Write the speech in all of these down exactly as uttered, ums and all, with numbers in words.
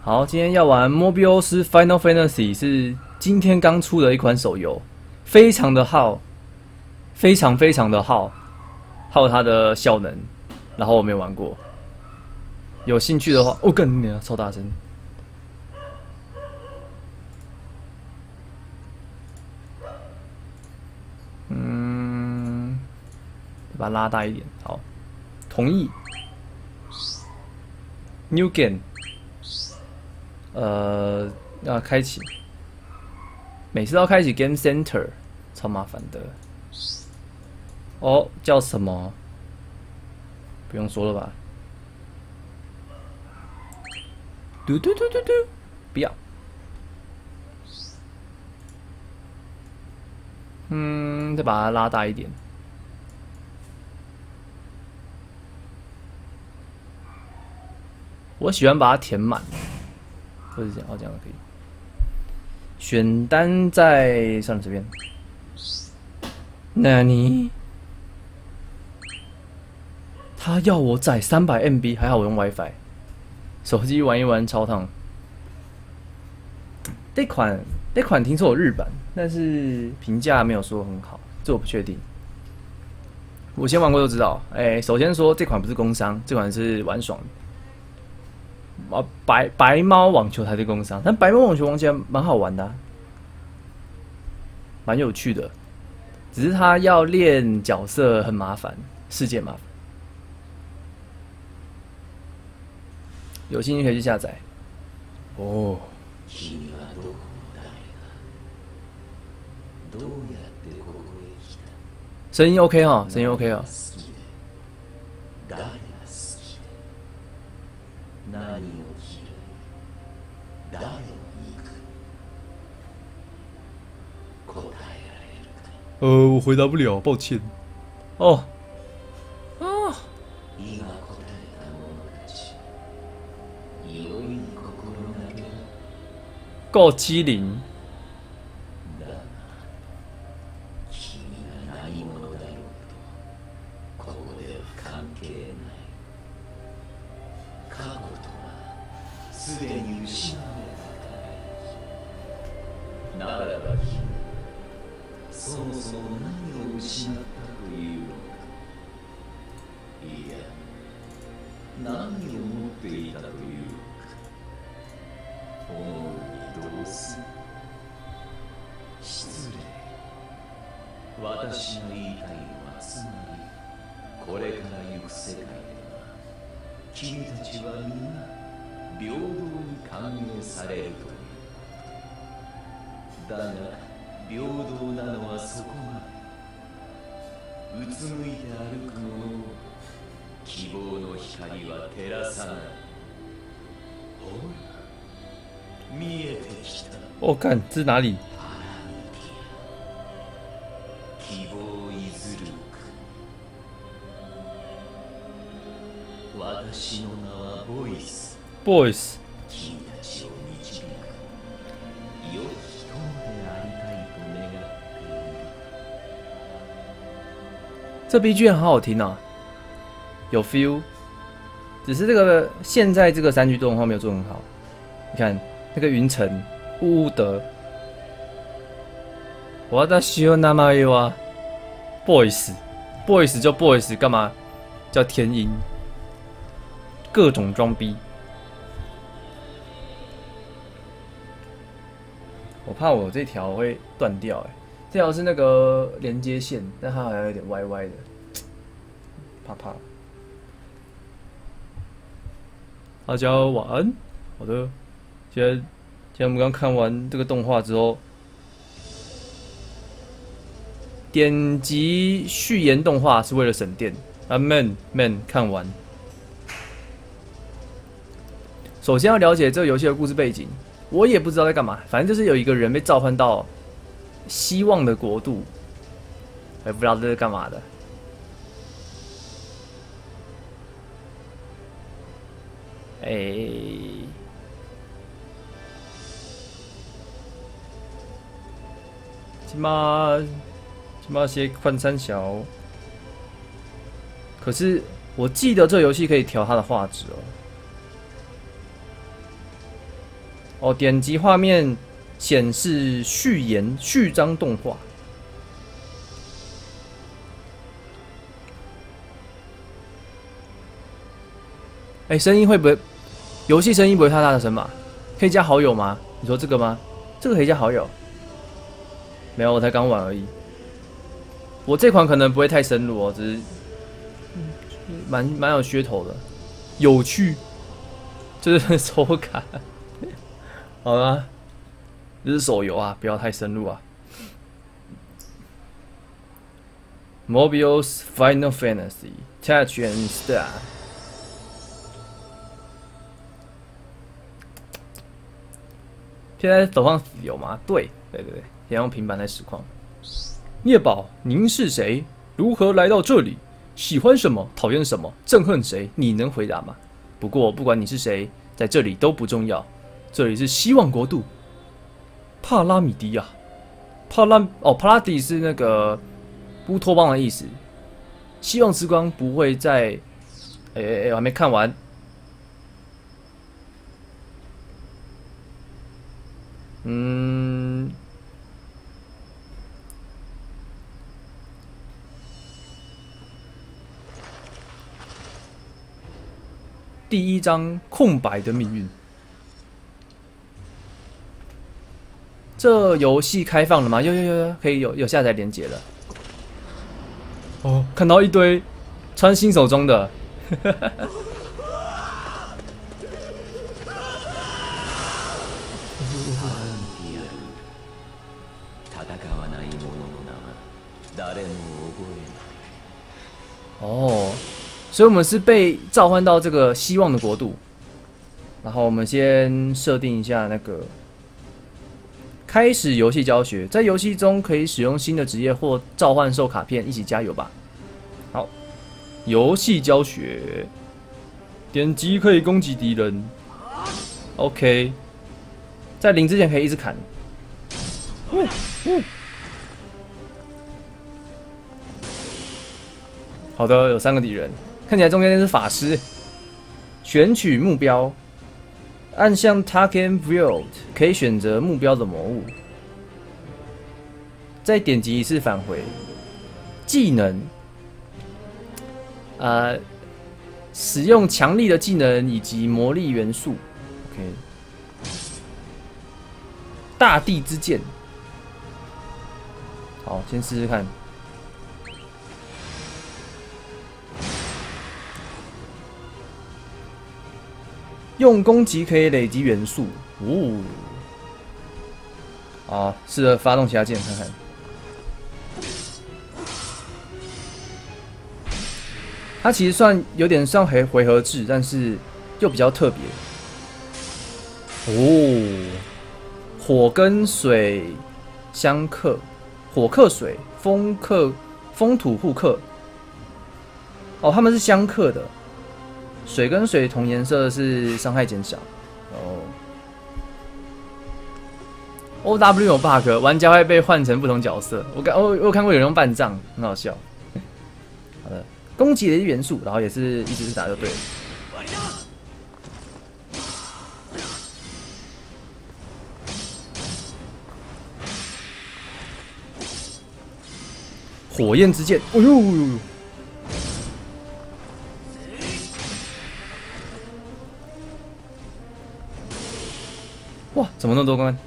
好，今天要玩《摩比欧斯 Final Fantasy》是今天刚出的一款手游，非常的耗，非常非常的耗，耗它的效能。然后我没有玩过，有兴趣的话，哦，干你啊，超大声！嗯，把它拉大一点，好，同意。New Game。 呃，要开启，每次都要开启 Game Center， 超麻烦的。哦，叫什么？不用说了吧？嘟嘟嘟嘟嘟，不要。嗯，再把它拉大一点。我喜欢把它填满。 或者这样，哦，这样可以。选单在算了，这边。那你，他要我载三百 M B， 还好我用 WiFi， 手机玩一玩超烫。这款这款听说有日版，但是评价没有说很好，这我不确定。我先玩过就知道。哎、欸，首先说这款不是工商，这款是玩爽的。 啊，白白猫网球才是工商，但白猫网球玩起来蛮好玩的、啊，蛮有趣的。只是它要练角色很麻烦，世界麻烦。有兴趣可以去下载。哦。声音 OK 哈，声音 OK 哈。 呃，我回答不了，抱歉。哦，啊，够机灵。そもそも何を失ったというのか。いや、何を持っていたというのか。思うにどうす。失礼。私の言いたいのはつまり、これから行く世界では、君たちは皆平等に歓迎されるという。だが。 平等なのはそこまで。うつむいて歩く者を希望の光は照らさない。ほら、見えてきた。我看这是哪里？希望いずるく。私の名はボイス。ボイス。君たちを導く。良き友でありたい。 这 B G M 很好听啊，有 feel， 只是这个现在这个三 G 动画没有做很好。你看那个云层呜呜的，我的喜欢那么有啊 ，boys boys 就 boys 干嘛？叫天音，各种装逼。我怕我这条会断掉哎、欸。 这条是那个连接线，但它好像有点歪歪的，怕怕。大家晚安，好的。现在，现在我们刚看完这个动画之后，点击续延动画是为了省电。啊 ，man man 看完。首先要了解这个游戏的故事背景，我也不知道在干嘛，反正就是有一个人被召唤到。 希望的国度，也不知道这是干嘛的。哎、欸，起码起码些宽三小。可是我记得这游戏可以调它的画质哦。 哦，点击画面显示序言序章动画。哎、欸，声音会不会？游戏声音不会太大声吧？可以加好友吗？你说这个吗？这个可以加好友？没有，我才刚玩而已。我这款可能不会太深入哦，只是蛮蛮有噱头的，有趣，就是手感。好啦，这是手游啊，不要太深入啊。Mobius Final Fantasy Touch and Start。现在走上死游吗？对，对对对，先用平板来实况。聂宝，您是谁？如何来到这里？喜欢什么？讨厌什么？憎恨谁？你能回答吗？不过，不管你是谁，在这里都不重要。这里是希望国度，帕拉米迪亚。帕拉哦，帕拉迪是那个乌托邦的意思。希望之光不会在……哎哎哎，我还没看完。嗯，第一章空白的命运。这游戏开放了吗？有有有有，可以有有下载连结了。哦，看到一堆穿新手装的。哦，所以我们是被召唤到这个希望的国度。然后我们先设定一下那个开始游戏教学，在游戏中可以使用新的职业或召唤兽卡片，一起加油吧。好，游戏教学，点击可以攻击敌人。OK， 在零之前可以一直砍。嗯嗯好的，有三个敌人，看起来中间那是法师。选取目标，按向 Target View 可以选择目标的魔物，再点击一次返回。技能，呃，使用强力的技能以及魔力元素。OK， 大地之剑，好，先试试看。用攻击可以累积元素，哦，啊，试着发动其他剑看看。它其实算有点像回回合制，但是又比较特别。哦，火跟水相克，火克水，风克风土互克。哦，他们是相克的。水跟水同颜色是伤害减小。哦 ，O W 有 bug， 玩家会被换成不同角色。我看我我有看过有人用半藏，很好笑。好的，攻击的元素，然后也是一直是打就对了。火焰之剑，哎呦呦呦！哇，怎么那么多关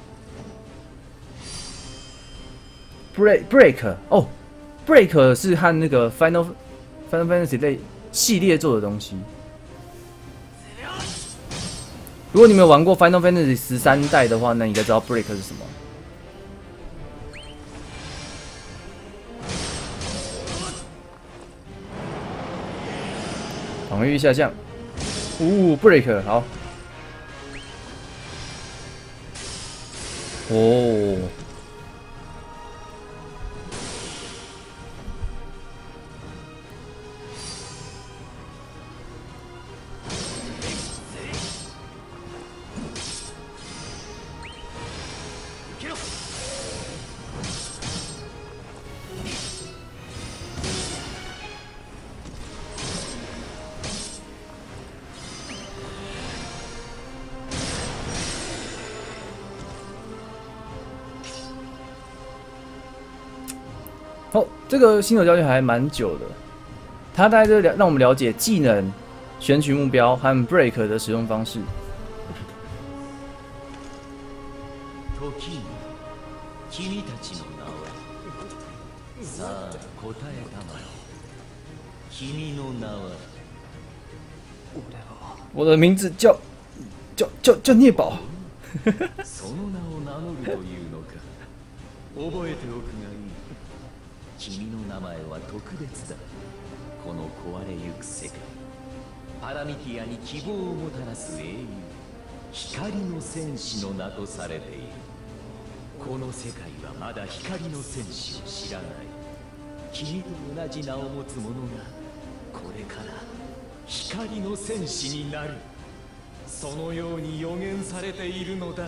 ？Break Break 哦 ，Break 是和那个 Final Final Fantasy 类系列做的东西。如果你没有玩过 Final Fantasy 十三代的话，那你应该知道 Break 是什么。防御下降，呜 ，Break 好。哦， 哦，这个新手教学还蛮久的，它大概就了让我们了解技能、选取目标和 break 的使用方式。 時君たちの名はさあ答えたまえ君の名は我的名字叫叫叫叫聂宝。 その名を名乗るというのか覚えておくがいい君の名前は特別だこの壊れゆく世界パラミティアに希望をもたらす英雄光の戦士の名とされているこの世界はまだ光の戦士を知らない君と同じ名を持つ者がこれから光の戦士になるそのように予言されているのだ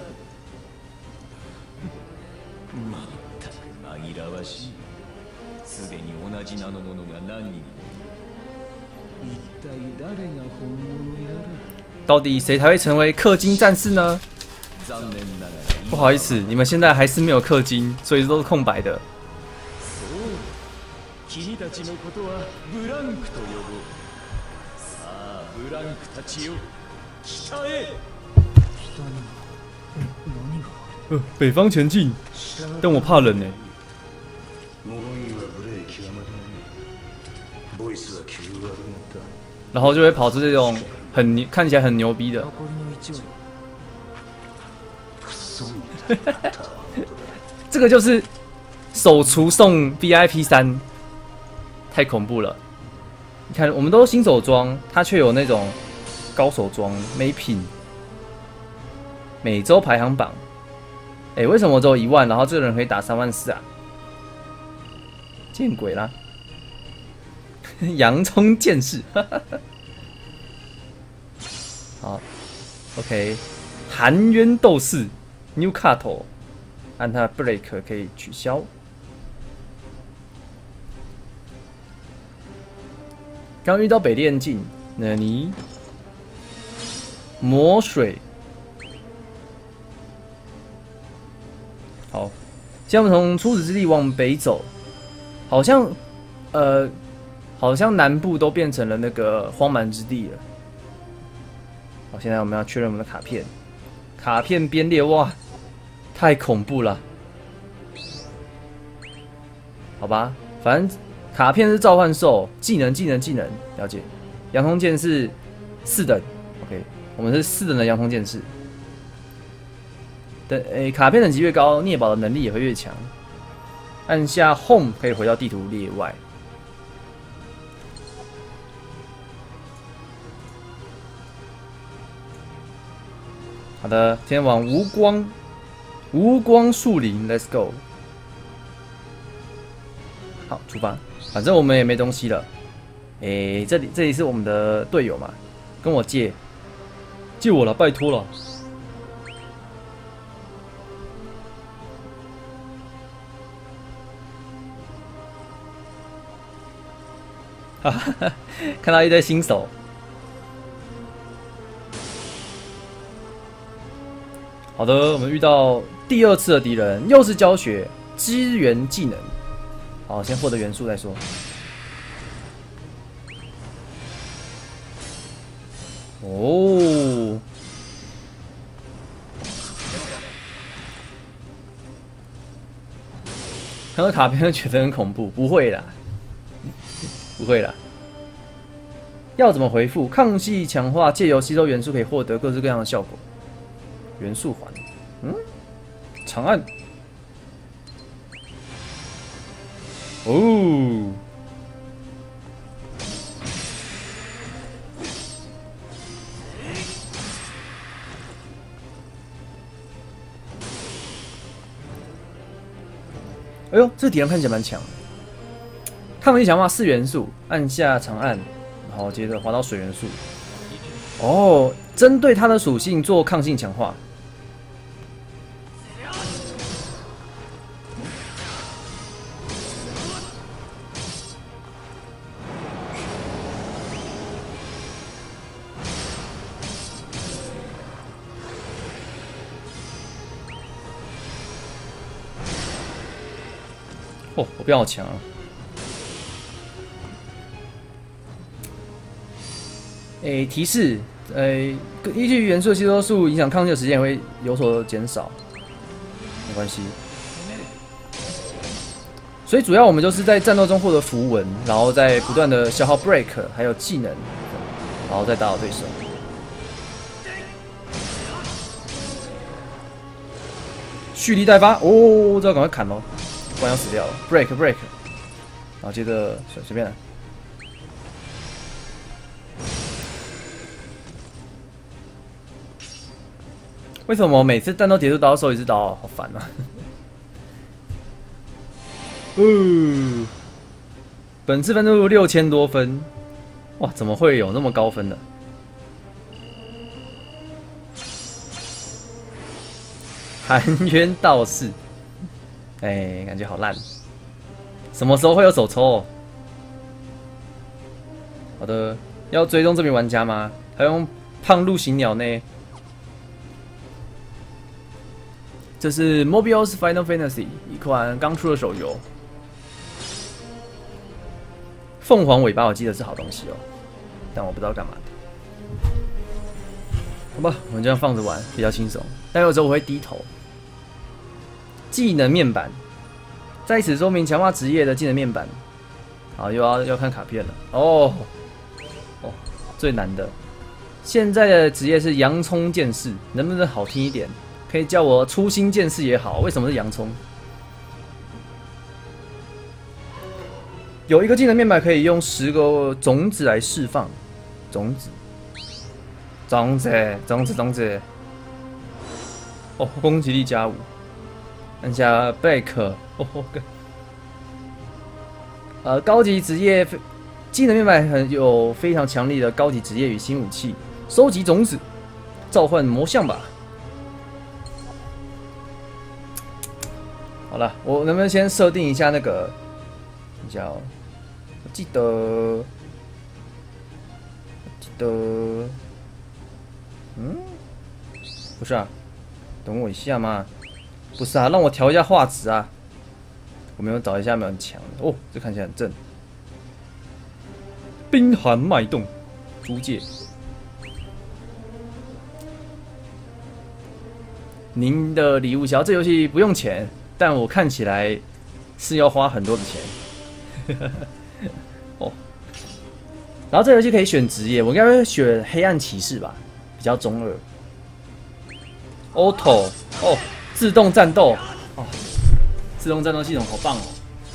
まったく紛らわしいすでに同じ名の者が何人も一体誰が本物やら到底谁才会成为氪金战士呢？ 残念ながら不好意思，你们现在还是没有氪金，所以都是空白的。 そう君たちのことはブランクと呼ぼうさあブランクたちよ北へ北に何が呃，北方前进，但我怕冷呢。然后就会跑出这种很牛看起来很牛逼的。这个就是手厨送 V I P 三，太恐怖了！你看，我们都是新手装，它却有那种高手装，美品，每周排行榜。哎、欸，为什么只有一万，然后这个人可以打三万四啊？见鬼啦！洋葱剑士，好 ，OK， 含冤斗士 New Cut， 按它 Break 可以取消。刚遇到北炼境，那你魔水，好，现在我们从初始之地往北走，好像呃。好像南部都变成了那个荒蛮之地了。好，现在我们要确认我们的卡片，卡片编列，哇，太恐怖了。好吧，反正卡片是召唤兽，技能技能技能，了解。洋葱剑是四等 ，OK， 我们是四等的洋葱剑士。等诶，卡片等级越高，聂宝的能力也会越强。按下 Home 可以回到地图列外。好的，先往无光无光树林 ，Let's go。好，出发。反正我们也没东西了。诶、欸，这里这里是我们的队友嘛，跟我借，借我了，拜托了。哈哈，看到一堆新手。好的，我们遇到第二次的敌人，又是教学支援技能。好，先获得元素再说。哦，看到卡片就觉得很恐怖，不会啦，不会啦。要怎么回复？抗系强化，借由吸收元素可以获得各式各样的效果。元素环，嗯，长按，哦，哎呦，这敌人看起来蛮强。抗力强化四元素，按下长按，然后接着滑到水元素。哦，针对它的属性做抗性强化。哦，我变好强啊！ 诶、欸，提示，诶、欸，依据元素的吸收数，影响抗性的时间也会有所减少，没关系。所以主要我们就是在战斗中获得符文，然后再不断的消耗 break， 还有技能，然后再打倒对手。蓄力待发，哦，这要赶快砍哦，不然要死掉了。break break， 然后接着随随便来。为什么每次战斗结束都要收一次刀？好烦啊！哦，本次分数六千多分，哇，怎么会有那么高分的？含冤道士，哎、欸，感觉好烂。什么时候会有手抽？好的，要追踪这名玩家吗？还用胖鹿行鸟呢？这是 Mobius Final Fantasy 一款刚出的手游。凤凰尾巴我记得是好东西哦，但我不知道干嘛的。好吧，我们这样放着玩比较轻松，但有时候我会低头。技能面板，在此说明强化职业的技能面板。好，又要要看卡片了哦哦，最难的。现在的职业是洋葱剑士，能不能好听一点？可以叫我初心剑士也好。为什么是洋葱？有一个技能面板可以用十个种子来释放，种子，种子，种子，种子。哦，攻击力加五。按下 Back， 哦，呃，高级职业技能面板很有非常强力的高级职业与新武器，收集种子，召唤魔像吧。好了，我能不能先设定一下那个？等一下哦，我记得，我记得，嗯，不是啊，等我一下嘛。不是啊，让我调一下画质啊！我没有找一下，没有很强哦，这看起来很正。冰寒脉动，租借。您的礼物小，这游戏不用钱，但我看起来是要花很多的钱。哦，然后这游戏可以选职业，我应该会选黑暗骑士吧，比较中二。Auto 哦。自动战斗哦，自动战斗系统好棒哦！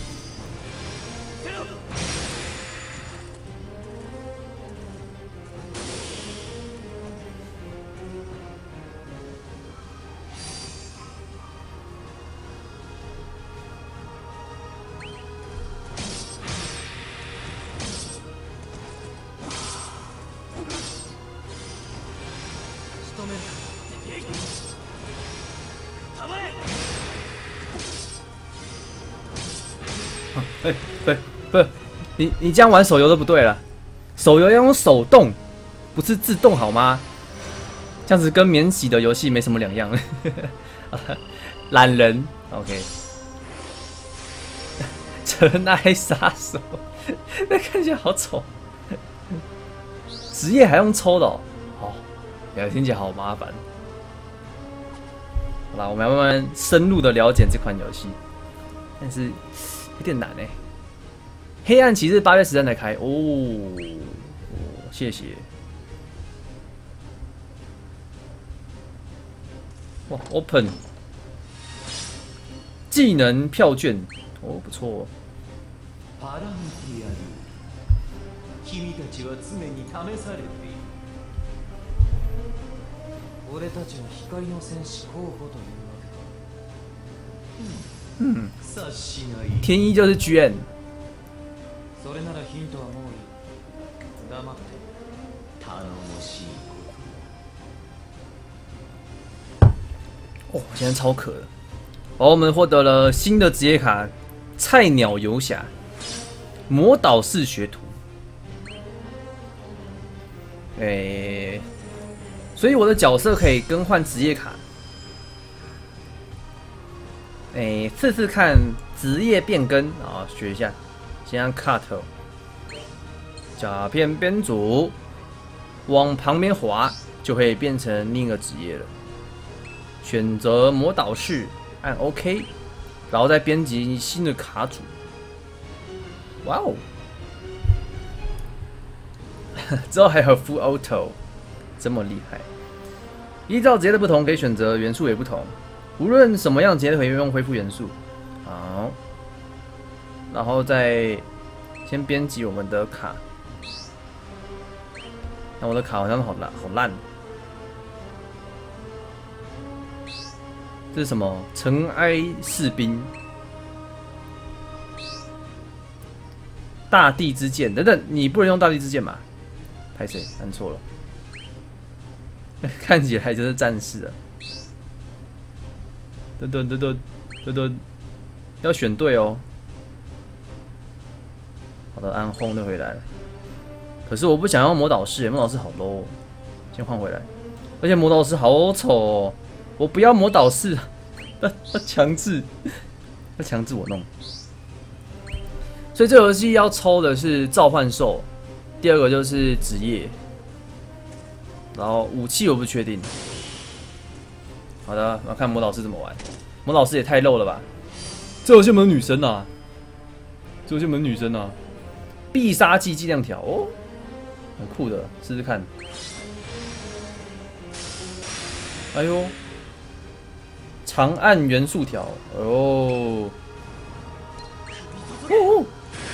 哎、欸，不不，你你这样玩手游都不对了，手游要用手动，不是自动好吗？这样子跟免洗的游戏没什么两样。懒人 ，OK。尘埃杀手，那看起来好丑。职业还用抽的哦，哦，原来听起来好麻烦。好啦，我们要慢慢深入的了解这款游戏，但是有点难哎。黑暗骑士八月十三才开哦，哦，谢谢。哇 ，Open 技能票券哦，不错哦。 パランティアル、君たちは常に試されている。俺たちは光の戦士候補というわけだ。 嗯， 察しがいい。 天一就是 G N。 それならヒントはもういい。黙って頼もしいこと。哦， 现在超渴的。哦，我们获得了新的职业卡——菜鸟游侠。魔导士学徒，哎、欸，所以我的角色可以更换职业卡，哎、欸，试试看职业变更啊，学一下，先按 cut， 甲片编组， 往旁边滑就会变成另一个职业了。选择魔导士，按 OK， 然后再编辑新的卡组。哇哦！之后还有 Full Auto， 这么厉害！依照职业的不同，可以选择元素也不同。无论什么样职业都可以用恢复元素。好，然后再先编辑我们的卡。那我的卡好像好烂，好烂。这是什么？尘埃士兵、大地之剑等等，你不能用大地之剑吧？拍谁？按错了。看起来就是战士啊！噔噔噔噔噔噔，要选对哦。好的，按轰就回来了。可是我不想要魔导士，魔导士好 low， 先换回来。而且魔导士好丑哦。我不要魔导士，他他强制，他强制我弄。所以这游戏要抽的是召唤兽，第二个就是职业，然后武器我不确定。好的，我要看魔导士怎么玩。魔导士也太漏了吧！这游戏有没有女生啊？这游戏有没有女生啊？必杀技剂量条哦，很酷的，试试看。哎呦！长按元素条，哦，哦，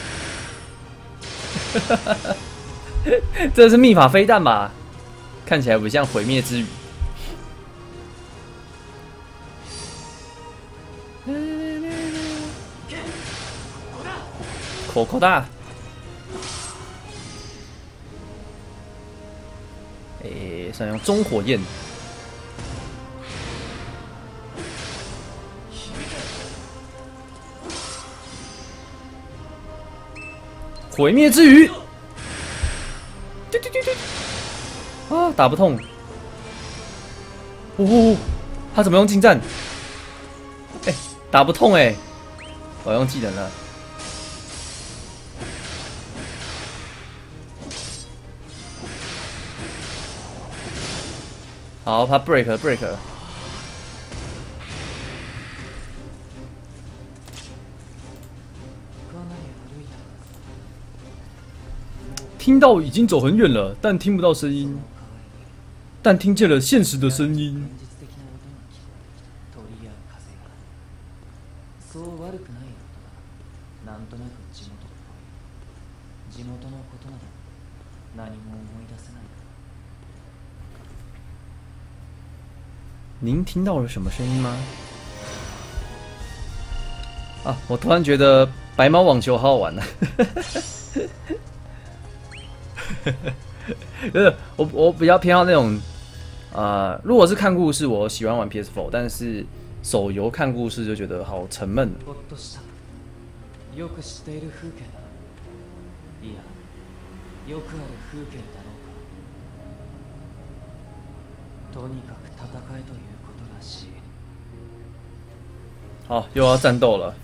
这是秘法飞弹吧？看起来不像毁灭之语。口口大，诶，想用中火焰。毁灭之鱼，对对对对，啊，打不痛。哦，他怎么用近战？哎、欸，打不痛哎、欸，我用技能了。好，他 break break。听到已经走很远了，但听不到声音，但听见了现实的声音。您听到了什么声音吗？啊，我突然觉得白猫网球好好玩啊！就是我我比较偏好那种，呃，如果是看故事，我喜欢玩 P S 四， 但是手游看故事就觉得好沉闷。好，又要战斗了。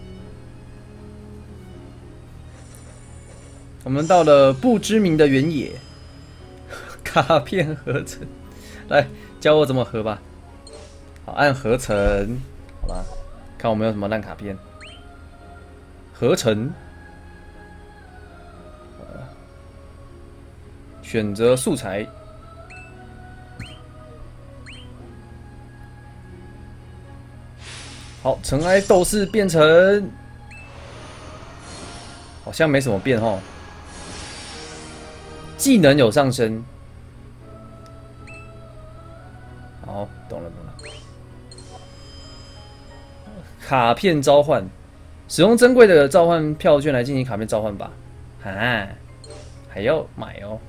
我们到了不知名的原野，卡片合成，来教我怎么合吧。好，按合成，好吧，看我们有什么烂卡片。合成，选择素材。好，尘埃斗士变成，好像没什么变哦。技能有上升。好，懂了懂了。卡片召唤，使用珍贵的召唤票券来进行卡片召唤吧。啊，还要买哦。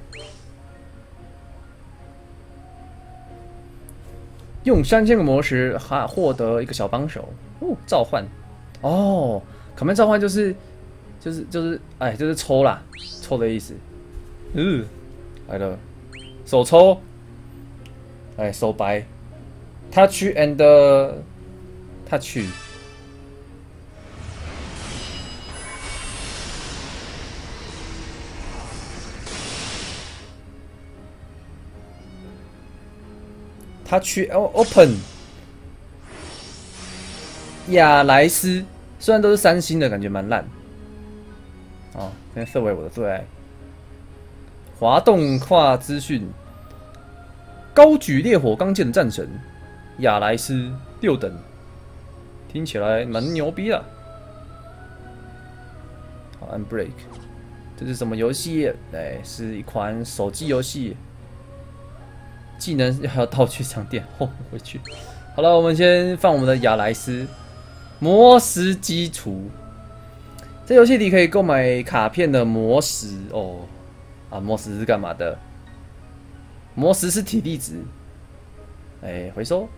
用三千个魔石，哈，获得一个小帮手。哦，召唤。哦，卡片召唤就是，就是就是，哎，就是抽啦，抽的意思。嗯，来了，手抽，哎，手白 ，touch and touch。 他去 Open 亚莱斯，虽然都是三星的，感觉蛮烂。哦，现在色为我的最爱。滑动跨资讯，高举烈火钢剑的战神亚莱斯六等，听起来蛮牛逼的。好 ，Unbreak， 这是什么游戏？哎，是一款手机游戏。技能还要道具商店，哦，回去。好了，我们先放我们的亚莱斯魔石基础。这游戏里可以购买卡片的魔石哦。啊，魔石是干嘛的？魔石是体力值。哎、欸，回收。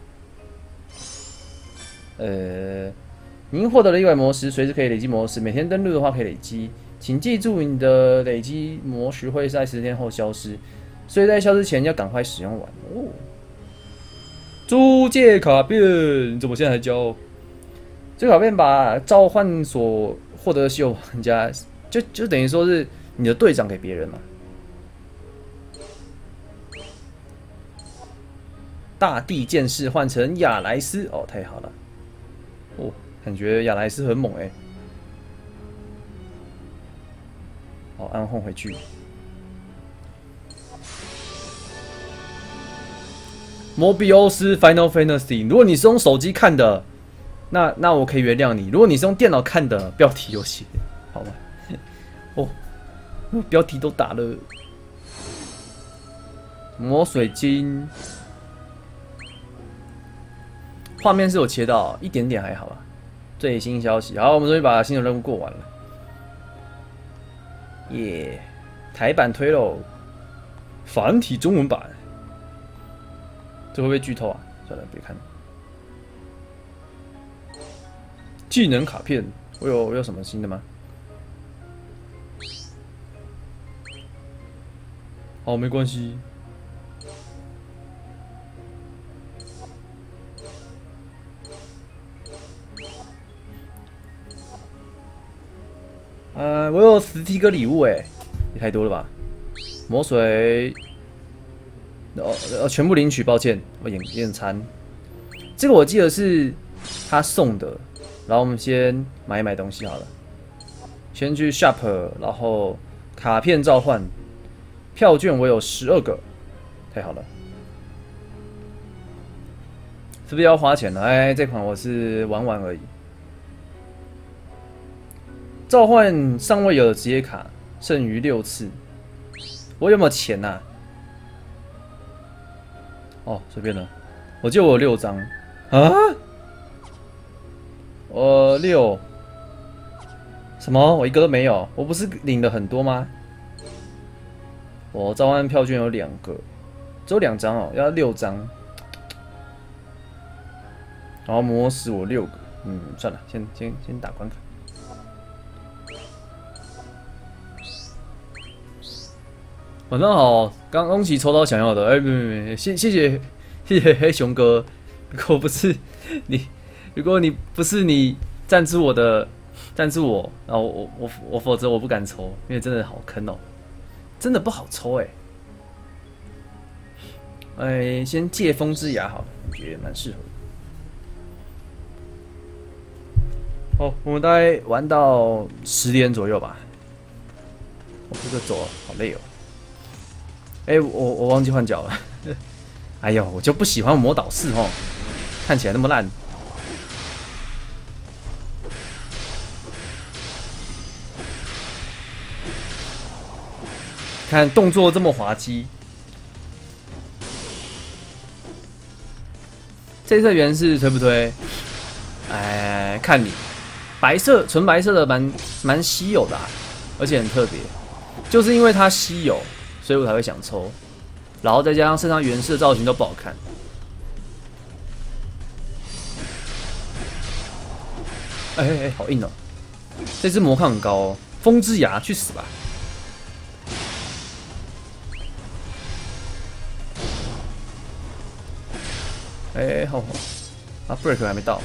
呃，您获得了一块魔石，随时可以累积魔石。每天登录的话可以累积，请记住你的累积魔石会在十天后消失。所以在消失前要赶快使用完哦。租借卡片，你怎么现在才交？这卡片把召唤所获得的稀有玩家，就就等于说是你的队长给别人嘛。大地剑士换成亚莱斯，哦，太好了！哦，感觉亚莱斯很猛哎、欸。好，按换回去。摩比欧斯 Final Fantasy， 如果你是用手机看的，那那我可以原谅你；如果你是用电脑看的，标题有写，好吗？哦，标题都打了。魔水晶，画面是有切到一点点，还好吧。最新消息，好，我们终于把新的任务过完了。耶、yeah ，台版推喽，繁体中文版。这会不会剧透啊？算了，别看了。技能卡片，我有我有什么新的吗？好，没关系。呃，我有十七个礼物哎，也太多了吧？魔水。哦呃，全部领取，抱歉，我眼眼馋。这个我记得是他送的，然后我们先买一买东西好了。先去 shop， 然后卡片召唤，票券我有十二个，太好了。是不是要花钱了？哎，这款我是玩玩而已。召唤尚未有的职业卡，剩余六次。我有没有钱呐、啊？哦，随便了，我记得我有六张啊，我六什么？我一个都没有，我不是领了很多吗？我召唤票券有两个，只有两张哦，要六张。然后魔石我六个，嗯，算了，先先先打关卡。晚上好，刚恭喜抽到想要的，哎、欸，没没没，谢谢谢谢谢黑熊哥，如果不是你，如果你不是你赞助我的，赞助我，然后我我我否则我不敢抽，因为真的好坑哦，真的不好抽哎、欸，哎、欸，先借风之牙好了，我觉得蛮适合的。哦，我们大概玩到十点左右吧，我这个走了，好累哦。哎、欸，我我忘记换脚了。哎呦，我就不喜欢魔导士哦，看起来那么烂。看动作这么滑稽。这次原是推不推？哎，看你，白色纯白色的蛮蛮稀有的、啊，而且很特别，就是因为它稀有。所以我才会想抽，然后再加上身上原式的造型都不好看。哎哎哎，好硬哦！这只魔抗很高哦，风之牙去死吧！哎，好好，啊 ，break 还没到。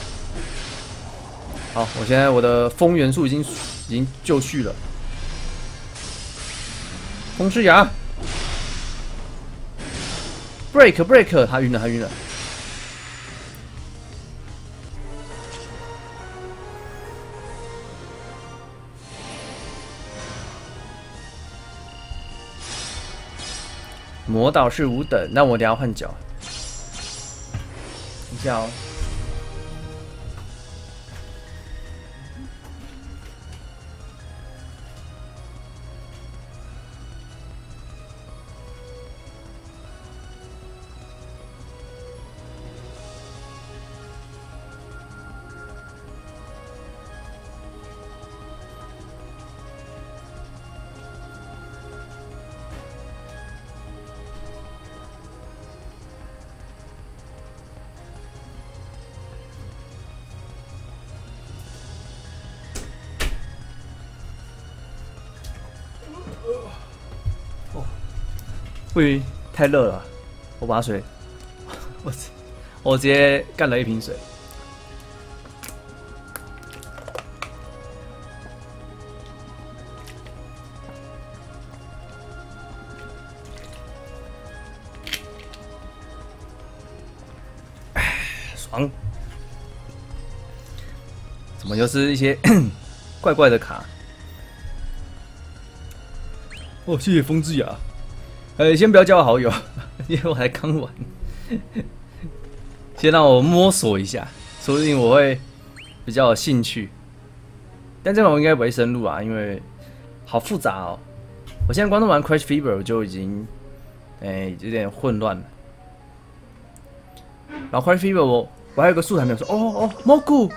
好，我现在我的风元素已经已经就绪了。风之牙， break break， 他晕了，他晕了。魔导是五等，那我等下换角。等一下哦。不晕，太热了，我把水，我我直接干了一瓶水。爽！怎么又是一些怪怪的卡？哦，谢谢风之雅。呃，先不要加我好友，因为我才刚玩。先让我摸索一下，说不定我会比较有兴趣。但这款我应该不会深入啊，因为好复杂哦。我现在光是玩 Crash Fever 我就已经，哎、欸，有点混乱了。然后 Crash Fever 我我还有个素材没有说，哦哦 ，Moku，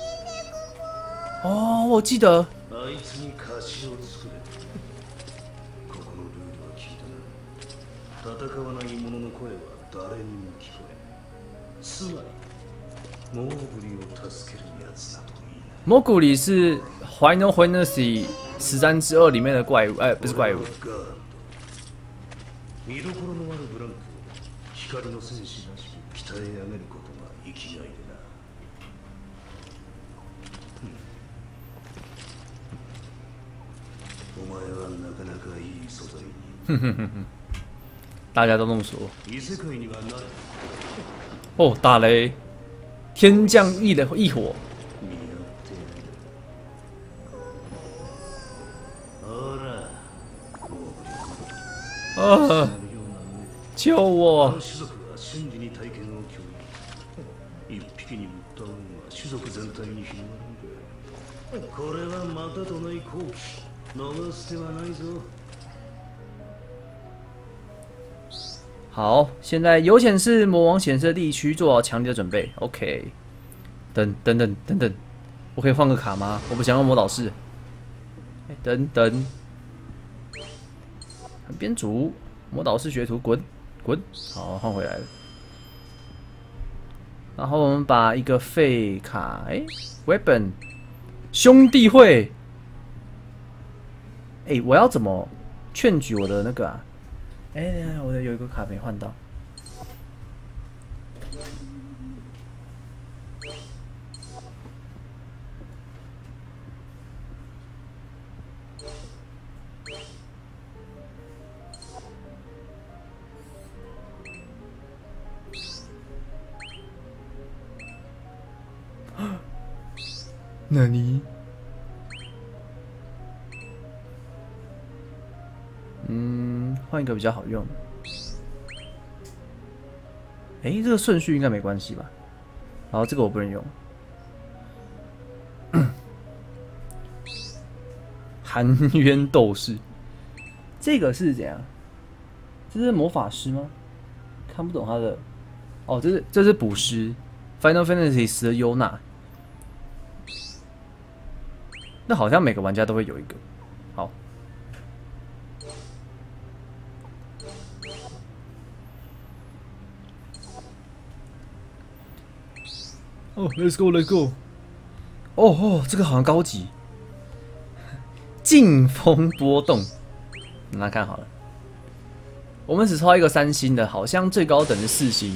哦，我记得。 戦わない者の声は誰にも聞こえない。つまり、モーグリを助ける奴などいない。 モーグリ是《Final Fantasy 十三之二》里面的怪物，哎、欸，不是怪物。 見どころのあるブランクを光の戦士らしく鍛え上げることが生きがいでな。お前はなかなかいい素材に。 大家都这么说。哦，打雷，天降异的异火。啊！救我！好，现在有显示魔王显示地区，做好强力的准备。OK， 等等等等等，我可以换个卡吗？我不想要魔导士。欸、等等，编组魔导士学徒滚滚，好换回来了。然后我们把一个废卡，哎、欸、，weapon 兄弟会，哎、欸，我要怎么劝举我的那个啊？哎、欸，我的有一个卡没换到。那你？嗯，换一个比较好用。哎、欸，这个顺序应该没关系吧？然后这个我不能用。含冤斗士，这个是怎样？这是魔法师吗？看不懂他的。哦，这是这是捕师 ，Final Fantasy 十的优娜。那好像每个玩家都会有一个。好。哦、oh, ，Let's go，Let's go。哦哦，这个好像高级。劲风波动，那看好了。我们只抽到一个三星的，好像最高等是四星。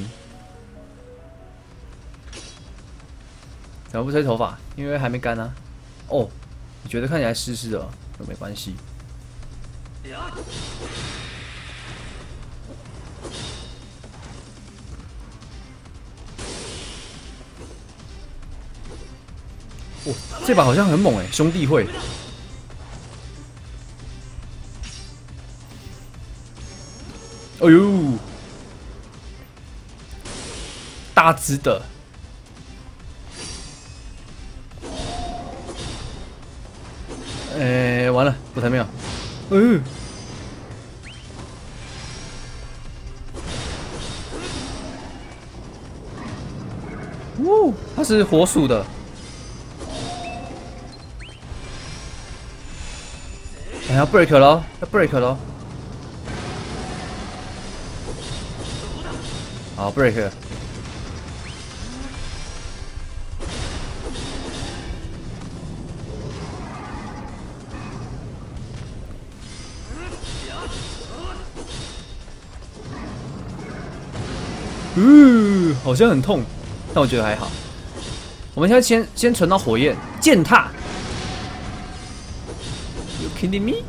怎么不吹头发？因为还没干啊。哦，你觉得看起来湿湿的，那没关系。 哇，这把好像很猛哎，兄弟会。哎呦，大只的。哎、欸，完了，不太妙。嗯、呃，哦，它是火属的。哎、欸，要 break 咯，要 break 咯。好 break。嗯，好像很痛，但我觉得还好。我们现在先先存到火焰践踏。You kidding me？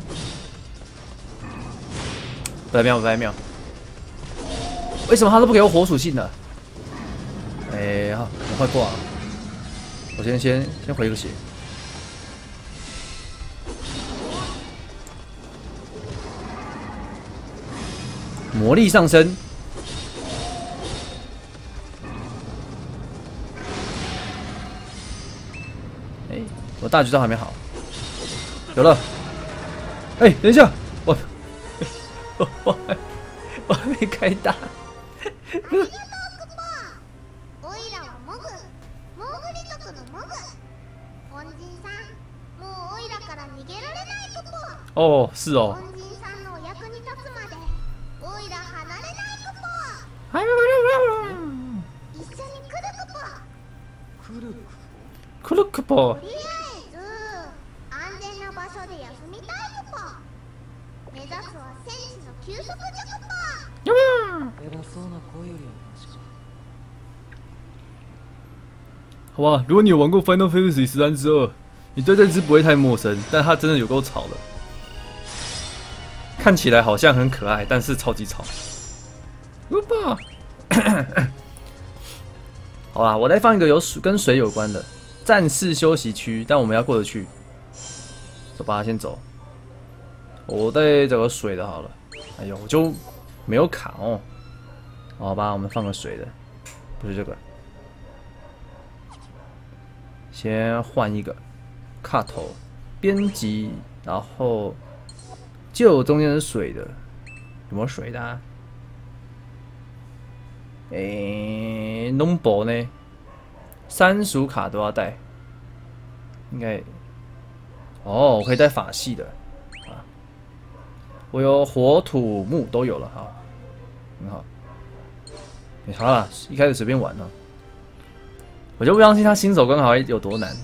不太妙，不太妙。为什么他都不给我火属性的？哎、欸，好，我快挂了。我先先先回个血。魔力上升。哎、欸，我大绝招还没好。有了。哎、欸，等一下，我我我还我还没开大。哦，是哦。クルクポ。好吧，如果你有玩过《Final Fantasy 十三之二》，你对这只不会太陌生，但它真的有够吵的。看起来好像很可爱，但是超级吵。吧，好啦，我再放一个有水跟水有关的战士休息区，但我们要过得去。走吧，先走。我再找个水的好了。哎呦，我就没有卡哦。好吧，我们放个水的，不是这个。先换一个卡头编辑，然后就有中间是水的，有没有水的、啊？诶，弄薄呢？三属卡都要带，应该。哦，我可以带法系的啊。我有火、土、木都有了，好，很好。欸、好了，一开始随便玩了。我就不相信他新手关卡有多难。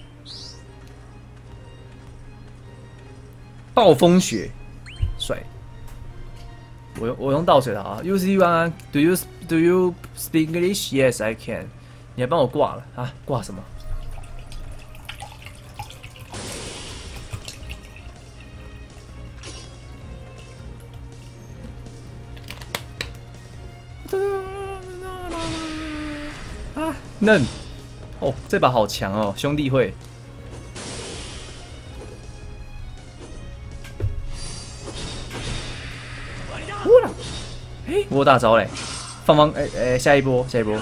暴风雪，帅！我用我用倒水的啊 ，U C U 啊 ，Do you Do you speak English? Yes, I can。你还帮我挂了啊？挂什么？啊，嫩！哦，这把好强哦，兄弟会。哎，我有大招嘞！放放，哎哎，下一波，下一波。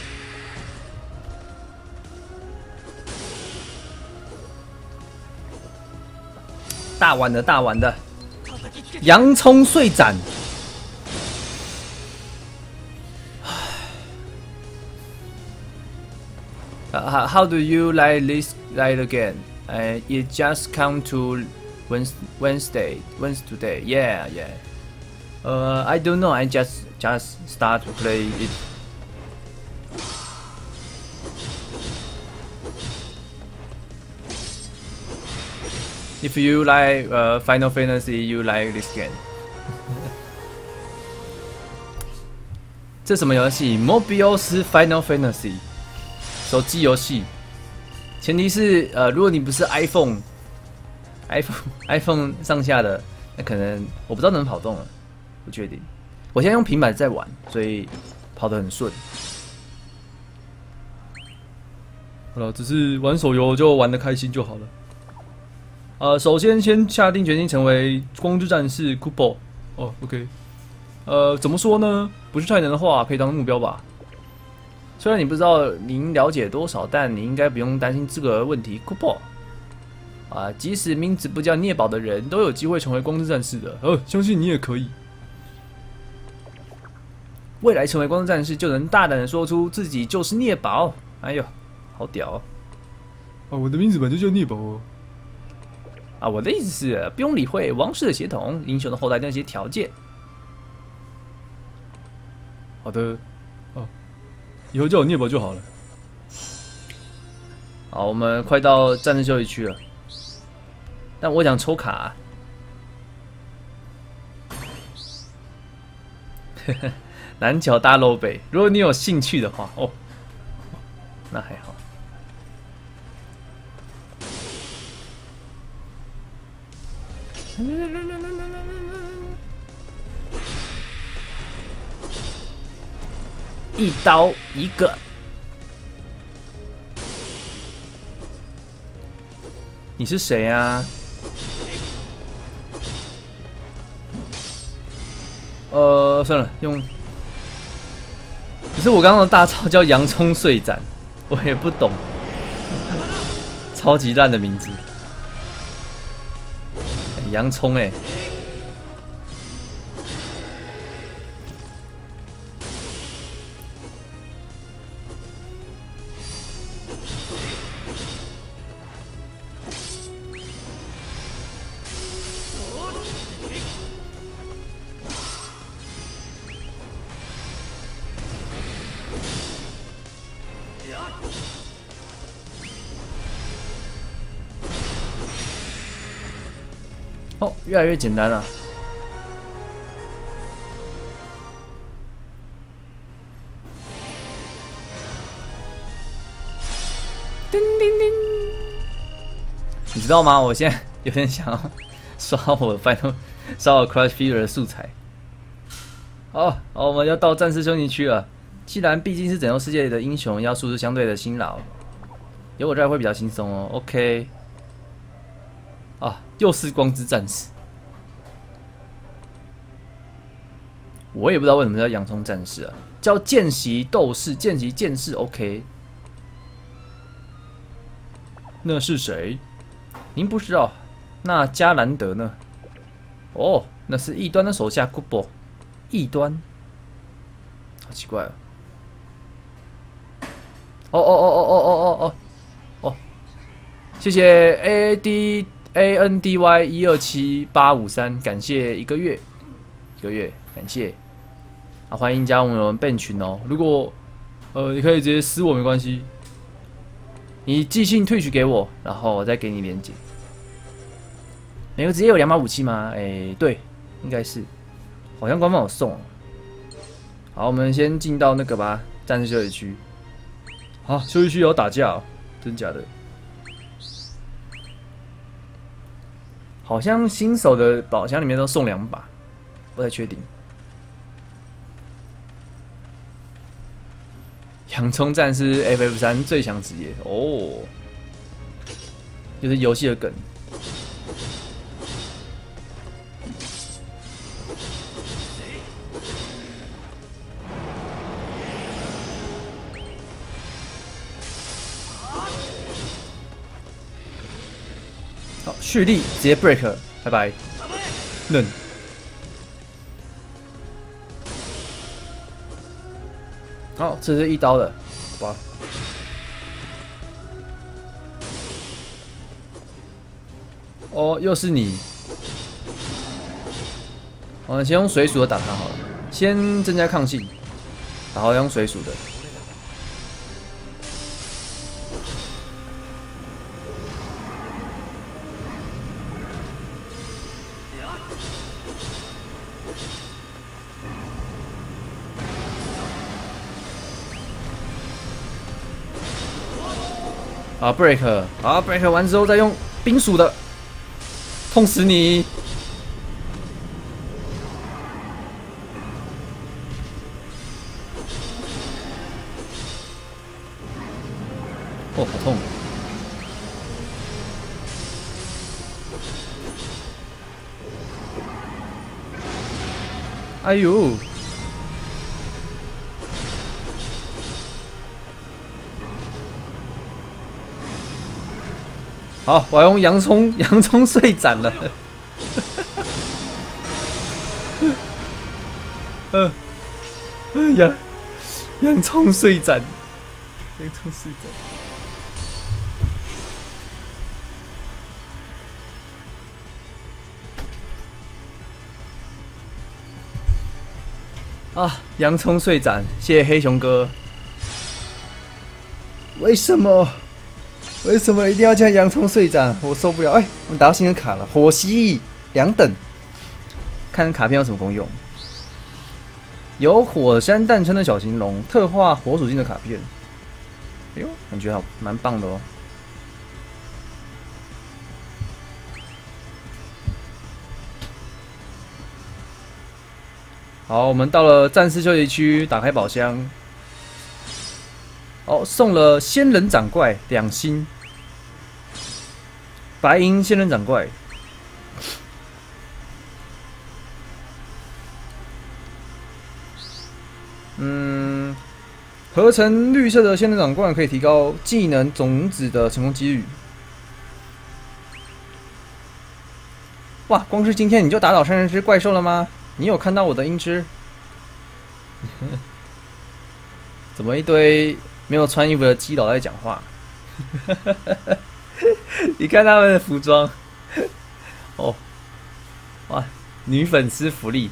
大碗的，大碗的，洋葱碎斩。Uh, how do you like this light again? Uh, it just come to Wednesday, Wednesday. Yeah, yeah. Uh, I don't know. I just just start to play it. If you like uh, Final Fantasy, you like this game. 这什么游戏 ？Mobius Final Fantasy。手机游戏，前提是呃，如果你不是 iPhone，iPhone iPhone 上下的，那可能我不知道能跑动了，不确定。我现在用平板在玩，所以跑得很顺。 好了，只是玩手游就玩得开心就好了。呃，首先先下定决心成为光之战士 Kupo。哦 ，OK。呃，怎么说呢？不是太难的话，可以当目标吧。虽然你不知道您了解多少，但你应该不用担心这个问题。Kupo。啊，即使名字不叫聂宝的人都有机会成为光之战士的。呃，相信你也可以。未来成为光之战士，就能大胆的说出自己就是聂宝。哎呦，好屌哦！啊，我的名字本就叫聂宝哦。啊，我的意思是，不用理会王室的血统、英雄的后代那些条件。好的，哦，以后叫我聂宝就好了。好，我们快到战士休息区了，但我想抽卡、啊。南桥大漏北，如果你有兴趣的话，哦，那还好。一刀一个，你是谁啊？呃，算了，用。可是我刚刚的大招叫洋葱碎斩，我也不懂，超级烂的名字。欸、洋葱哎、欸。哦，越来越简单了。叮叮叮！你知道吗？我现在有点想要刷我的 Final 刷我 Crush Fever 的素材。好，好，我们要到战士休息区了。既然毕竟是拯救世界的英雄，要素质相对的辛劳，有我这会比较轻松哦。OK。啊，又是光之战士。我也不知道为什么叫洋葱战士啊，叫见习斗士、见习剑士。OK， 那是谁？您不知道？那加兰德呢？哦，那是异端的手下 Kupo。异端，好奇怪哦。哦哦哦哦哦哦哦哦哦，谢谢 A D A N D Y 一二七八五三，感谢一个月，一个月，感谢。啊，欢迎加入我们 Ben 群哦。如果呃，你可以直接私我没关系，你寄信退取给我，然后我再给你连结。每个职业有两把武器吗？哎、欸，对，应该是，好像官方有送。好，我们先进到那个吧，战士休息区。好，休息区有打架、哦，真假的？好像新手的宝箱里面都送两把，不太确定。洋葱战士 F F 三最强职业哦，就是游戏的梗。好，蓄力直接 break， 拜拜，嫩。好，这是一刀的，好吧。哦，又是你。我们先用水属的打他好了，先增加抗性，然后用水属的。啊 ，break， 好 ，break 完之后再用冰属的，痛死你！ 哦，好痛！哎呦！好，我要用洋葱洋葱碎斩了。呃，洋洋葱碎斩，洋葱碎斩。啊，洋葱碎斩，谢谢黑熊哥。为什么？为什么一定要将洋葱碎斩？我受不了！哎、欸，我们打到新的卡了，火蜥两等。看卡片有什么功用？有火山诞生的小型龙，特化火属性的卡片。哎呦，感觉好蛮棒的哦。好，我们到了战士休息区，打开宝箱。哦，送了仙人掌怪两星，白银仙人掌怪。嗯，合成绿色的仙人掌怪可以提高技能种子的成功几率。哇，光是今天你就打倒三十只怪兽了吗？你有看到我的音质？怎么一堆没有穿衣服的基佬在讲话？你看他们的服装，哦，哇，女粉丝福利。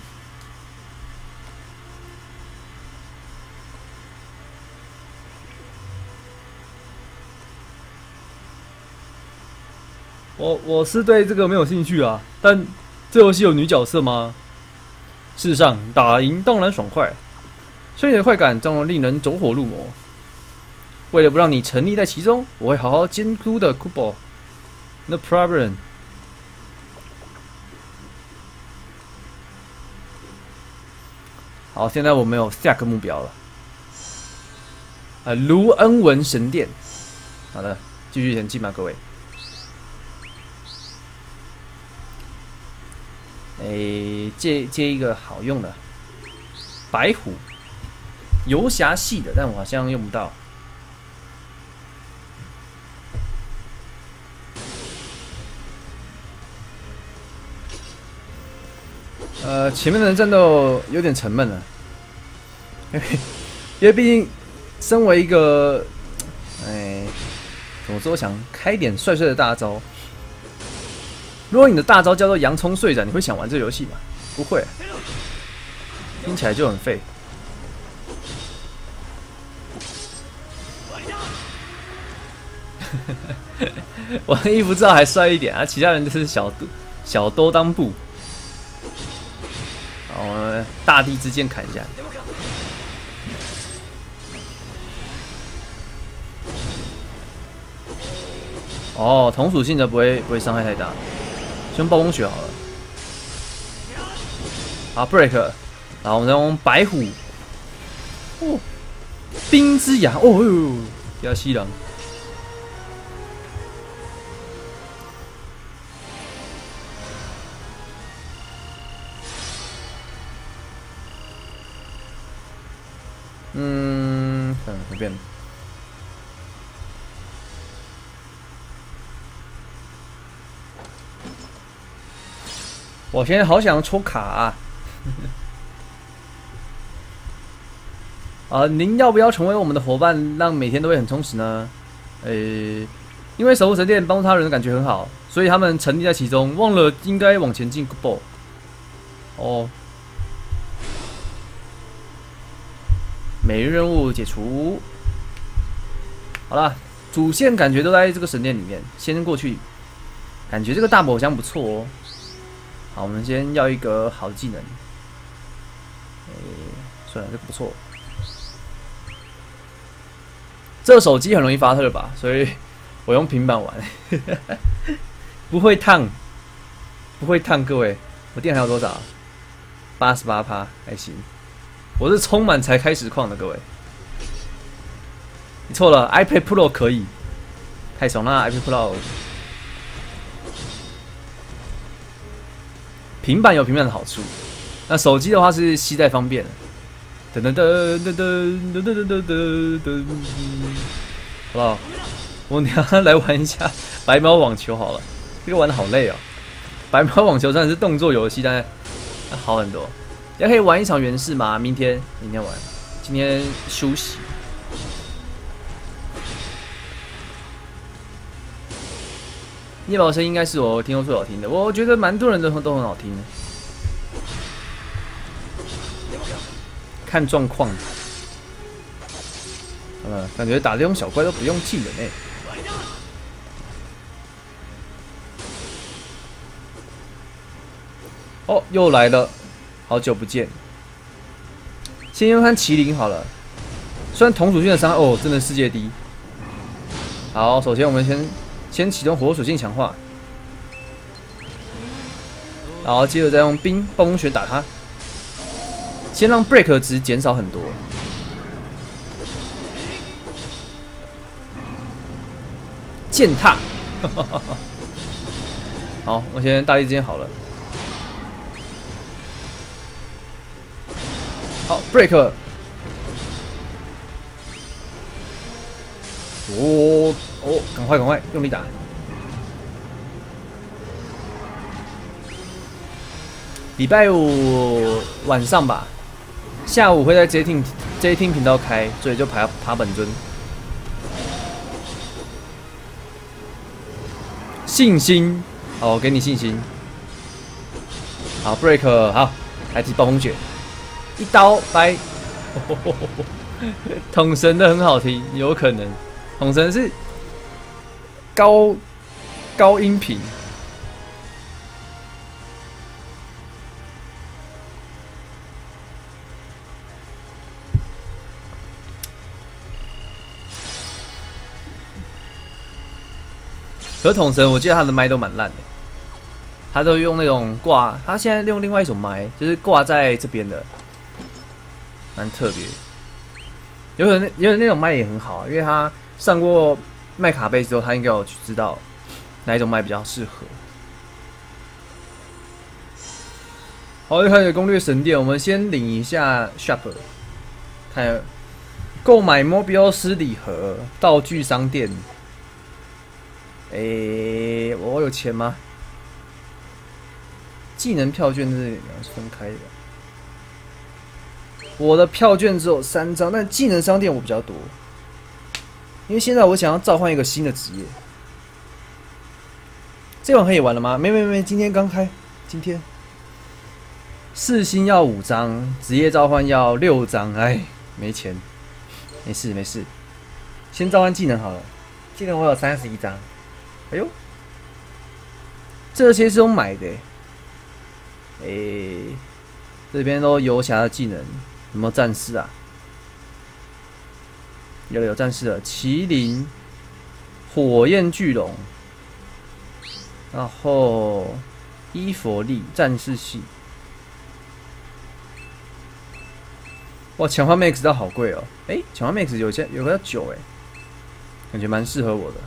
我我是对这个没有兴趣啊，但这游戏有女角色吗？事实上，打赢当然爽快，虽然快感总令人走火入魔。为了不让你沉溺在其中，我会好好监督的 ，Kubo。No problem。好，现在我们有下个目标了。啊，卢恩文神殿。好的，继续前进吧，各位。诶，借借一个好用的白虎游侠系的，但我好像用不到。呃，前面的战斗有点沉闷了，因为因为毕竟身为一个，哎，怎么说，想开点帅帅的大招。如果你的大招叫做洋葱碎斩，你会想玩这游戏吗？不会，听起来就很废。我的衣服至少还帅一点啊，其他人都是小小兜裆布。好，我们大地之剑砍一下。哦，同属性的不会不会伤害太大。先暴风雪好了，好 break， 然后我们再用白虎，哦，冰之牙，哦呦，亚西郎，嗯，算了，随便。我现在好想抽卡啊！啊，您要不要成为我们的伙伴，让每天都会很充实呢？呃、欸，因为守护神殿帮助他人的感觉很好，所以他们沉溺在其中，忘了应该往前进。Go！ 哦，每日任务解除。好啦，主线感觉都在这个神殿里面，先过去。感觉这个大宝箱不错哦。好，我们先要一个好的技能。哎、欸，算了，这个不错。这手机很容易发特吧，所以我用平板玩，不会烫，不会烫。各位，我电还有多少？八十八趴，还行。我是充满才开实况的，各位。你错了 ，iPad Pro 可以， 太爽啦 ！iPad Pro。平板有平板的好处，那手机的话是携带方便。噔噔噔噔噔噔噔噔噔噔噔，好不好？我等下来玩一下白猫网球好了，这个玩的好累哦。白猫网球虽然是动作游戏，但是好很多。也可以玩一场原式嘛？明天，明天玩，今天休息。叶宝声应该是我听过最好听的，我觉得蛮多人都都很好听的。看状况，呃，感觉打这种小怪都不用技能诶。哦，又来了，好久不见。先用看麒麟好了，虽然同属性的伤害哦，真的世界第一。好，首先我们先先启动火属性强化，然后接着再用冰暴风雪打他。先让 break 值减少很多，践踏。好，我先大力之间好了。好 break。哦哦，赶快赶快用力打。礼拜五晚上吧。下午会在 J Team J Team 频道开，所以就爬爬本尊。信心，好，我给你信心。好 ，break， 好，来自暴风雪，一刀掰。统神的很好听，有可能。统神是高高音频。可统神，我记得他的麦都蛮烂的，他都用那种挂，他现在用另外一种麦，就是挂在这边的，蛮特别。有可能，有可能那种麦也很好啊，因为他上过麦卡贝之后，他应该有知道哪一种麦比较适合。好，又开始攻略神殿，我们先领一下 shop， 看购买摩比欧斯礼盒，道具商店。诶、欸，我有钱吗？技能票券是两是分开的。我的票券只有三张，但技能商店我比较多，因为现在我想要召唤一个新的职业。这款可以玩了吗？没没没，今天刚开，今天。四星要五张，职业召唤要六张，哎，没钱，没事没事，先召唤技能好了。技能我有三十一张。哎呦，这些是用买的、欸。哎、欸，这边都游侠的技能，有没有战士啊？有有战士了，麒麟、火焰巨龙，然后伊佛利战士系。哇，强化 Max 倒好贵哦。哎、欸，强化 Max 有些有个要九哎，感觉蛮适合我的。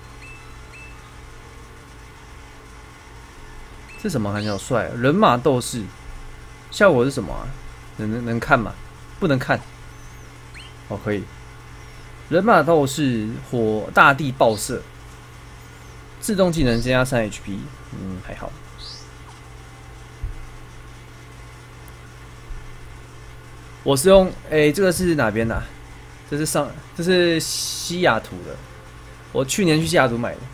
这什么？看起来好帅、啊！人马斗士，效果是什么啊？能能能看吗？不能看。哦，可以。人马斗士火大地爆射，自动技能增加三 H P， 嗯，还好。我是用，哎、欸，这个是哪边的、啊？这是上，这是西雅图的。我去年去西雅图买的。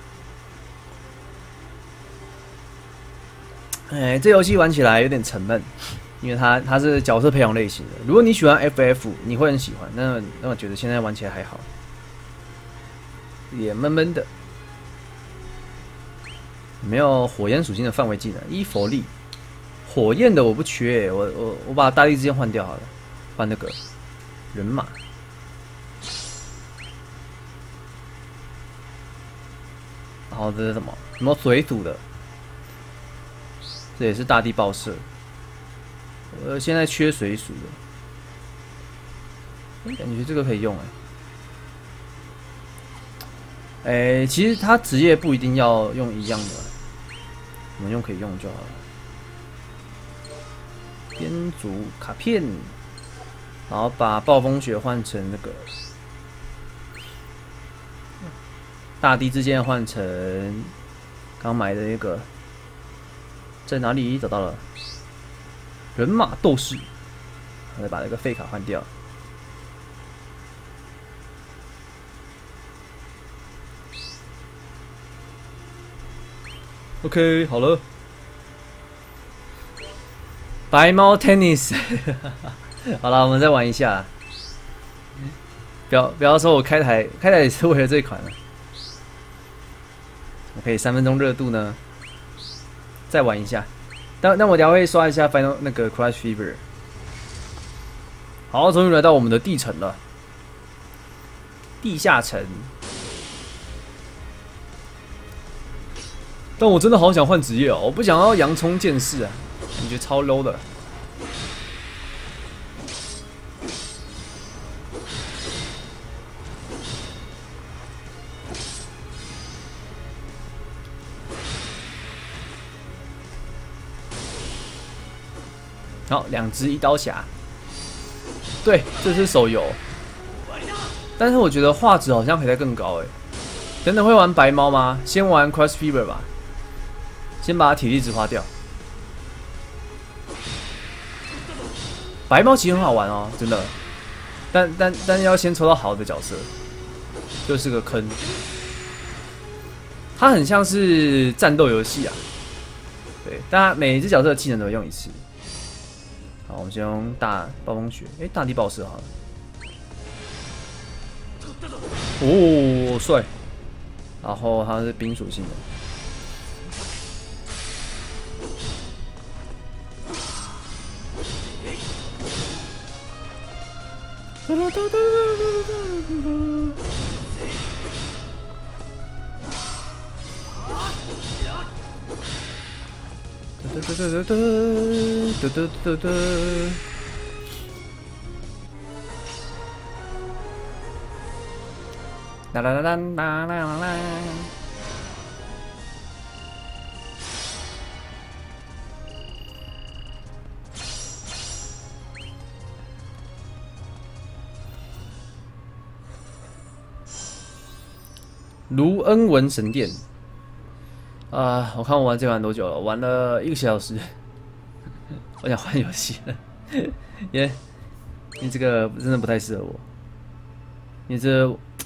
哎，这游戏玩起来有点沉闷，因为它它是角色培养类型的。如果你喜欢 F F， 你会很喜欢。那那我觉得现在玩起来还好，也闷闷的。没有火焰属性的范围技能，伊佛利，火焰的我不缺、欸，我我我把大力之剑换掉好了，换那个人马。然后这是什么？什么水组的？这也是大地爆射。我现在缺水属的，感觉这个可以用哎、 哎、欸，其实他职业不一定要用一样的，我们用可以用就好了。编组卡片，然后把暴风雪换成那个大地之剑换成刚买的那个，在哪里找到了？人马斗士，我再把那个废卡换掉。OK， 好了。白猫 tennis， 好了，我们再玩一下。不要不要说我开台开台也是为了这一款了。我可以三分钟热度呢，再玩一下。但但我等下会刷一下 Final 那个 Crush Fever。好，终于来到我们的地城了，地下城。但我真的好想换职业哦，我不想要洋葱剑士啊，感觉超 low 的。好，两只一刀侠。对，这是手游，但是我觉得画质好像可以再更高哎。等等会玩白猫吗？先玩 Crush Fever 吧。先把体力值花掉。白猫其实很好玩哦，真的，但但但要先抽到好的角色，就是个坑。它很像是战斗游戏啊，对，但每一只角色的技能都会用一次。好，我们先用大暴风雪，哎、欸，大地暴射好了。哦，帅！然后它是冰属性的。啦啦啦啦啦啦啦！卢恩文神殿啊！我看我玩这玩多久了？玩了一个小时。我想换游戏了，因为因为这个真的不太适合我。因为这，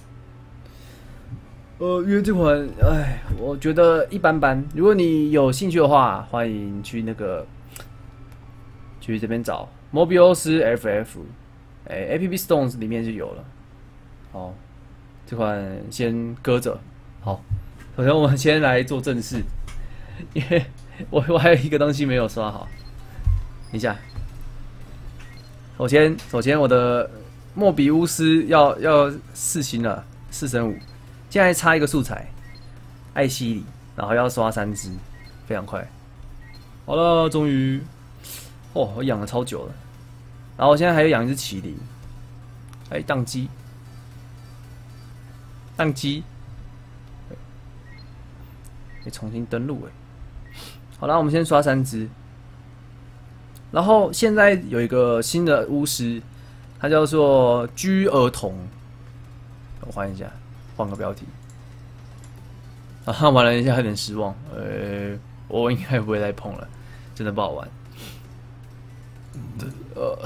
呃，因为这款，哎，我觉得一般般。如果你有兴趣的话，欢迎去那个去这边找摩比欧斯 F F， 哎 ，App Stones 里面就有了。好。这款先搁着。好，首先我们先来做正事，因为我我还有一个东西没有刷好。等一下，首先首先我的莫比乌斯要要四星了，四升五，现在差一个素材，艾希里，然后要刷三只，非常快。好了，终于，哦，我养了超久了，然后我现在还有养一只麒麟，哎，宕机。宕机，得重新登录哎。好了，我们先刷三只。然后现在有一个新的巫师，他叫做居儿童。我换一下，换个标题。啊，玩了一下有点失望，呃，我应该不会再碰了，真的不好玩。呃，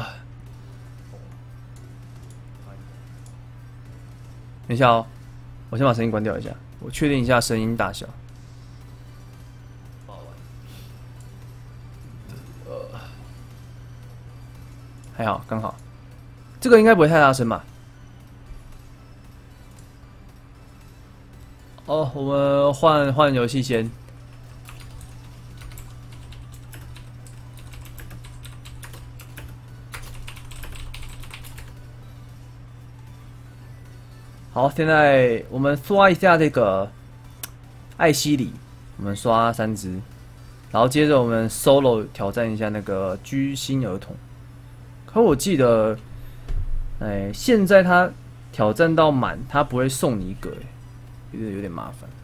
等一下哦。我先把声音关掉一下，我确定一下声音大小。呃，还好，刚好。这个应该不会太大声吧？哦，我们换换游戏先。好，现在我们刷一下这个艾希里，我们刷三只，然后接着我们 solo 挑战一下那个居心儿童。可我记得，哎，现在他挑战到满，他不会送你一个， 有点有点麻烦。